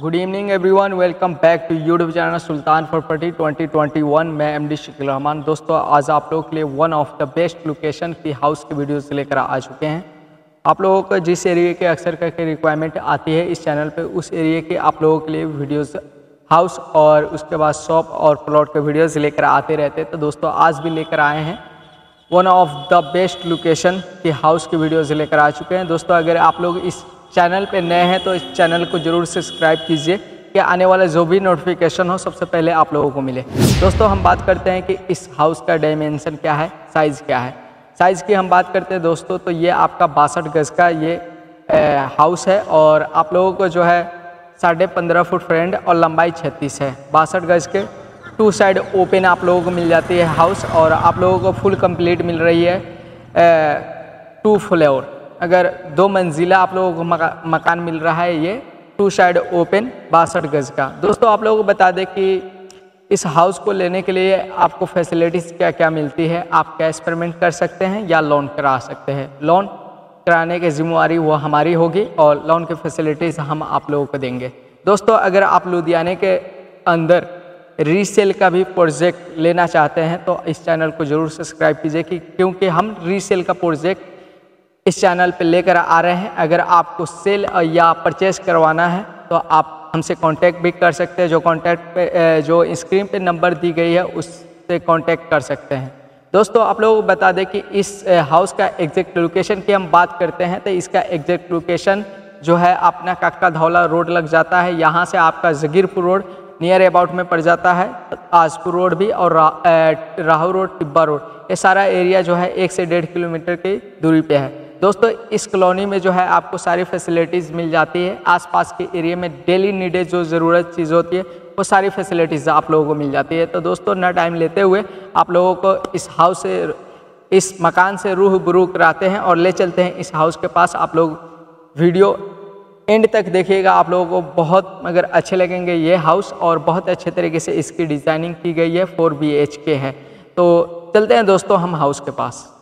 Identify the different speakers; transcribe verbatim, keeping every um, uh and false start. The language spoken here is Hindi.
Speaker 1: Good evening everyone, welcome back to YouTube channel Sultan Property twenty twenty one. मैं एमडी शकील रहमान। दोस्तों, आज आप लोगों के लिए one of the best location की हाउस की वीडियोस लेकर आ चुके हैं। आप लोगों को जिस एरिया के अक्सर करके रिक्वायरमेंट आती है इस चैनल पे, उस एरिया के आप लोगों के लिए वीडियोस हाउस और उसके बाद शॉप और प्लॉट के वीडियोज़ लेकर आते रहते हैं। तो दोस्तों, आज भी लेकर आए हैं one of the best location की हाउस की वीडियोज़ लेकर आ चुके हैं। दोस्तों, अगर आप लोग इस चैनल पे नए हैं तो इस चैनल को जरूर सब्सक्राइब कीजिए कि आने वाला जो भी नोटिफिकेशन हो सबसे पहले आप लोगों को मिले। दोस्तों, हम बात करते हैं कि इस हाउस का डायमेंशन क्या है, साइज़ क्या है। साइज़ की हम बात करते हैं दोस्तों, तो ये आपका बासठ गज का ये ए, हाउस है और आप लोगों को जो है साढ़े पंद्रह फुट फ्रंट और लंबाई छत्तीस है। बासठ गज के टू साइड ओपन आप लोगों को मिल जाती है हाउस और आप लोगों को फुल कंप्लीट मिल रही है टू फ्लोर। अगर दो मंजिला आप लोगों को मका, मकान मिल रहा है ये टू साइड ओपन बासठ गज का। दोस्तों, आप लोगों को बता दें कि इस हाउस को लेने के लिए आपको फैसिलिटीज़ क्या क्या मिलती है। आप कैश पेमेंट कर सकते हैं या लोन करा सकते हैं। लोन कराने की जिम्मेवारी वो हमारी होगी और लोन की फैसिलिटीज़ हम आप लोगों को देंगे। दोस्तों, अगर आप लुधियाने के अंदर रीसेल का भी प्रोजेक्ट लेना चाहते हैं तो इस चैनल को ज़रूर सब्सक्राइब कीजिए कि क्योंकि हम रीसेल का प्रोजेक्ट इस चैनल पे लेकर आ रहे हैं। अगर आपको सेल या परचेस करवाना है तो आप हमसे कांटेक्ट भी कर सकते हैं। जो कांटेक्ट पे जो स्क्रीन पे नंबर दी गई है उससे कांटेक्ट कर सकते हैं। दोस्तों, आप लोगों को बता दें कि इस हाउस का एग्जैक्ट लोकेशन की हम बात करते हैं तो इसका एग्जैक्ट लोकेशन जो है अपना काका धौला रोड लग जाता है। यहाँ से आपका जगीरपुर रोड नियर अबाउट में पड़ जाता है, आजपुर रोड भी और रा, राहु रोड, टिब्बा रोड, ये सारा एरिया जो है एक से डेढ़ किलोमीटर की दूरी पे है। दोस्तों, इस कॉलोनी में जो है आपको सारी फैसिलिटीज़ मिल जाती है। आसपास के एरिया में डेली नीडेड जो ज़रूरत चीज़ होती है वो सारी फैसिलिटीज़ आप लोगों को मिल जाती है। तो दोस्तों, ना टाइम लेते हुए आप लोगों को इस हाउस से इस मकान से रूबरू कराते हैं और ले चलते हैं इस हाउस के पास। आप लोग वीडियो एंड तक देखिएगा, आप लोगों को बहुत मगर अच्छे लगेंगे ये हाउस और बहुत अच्छे तरीके से इसकी डिज़ाइनिंग की गई है। फोर बी एच के है। तो चलते हैं दोस्तों हम हाउस के पास।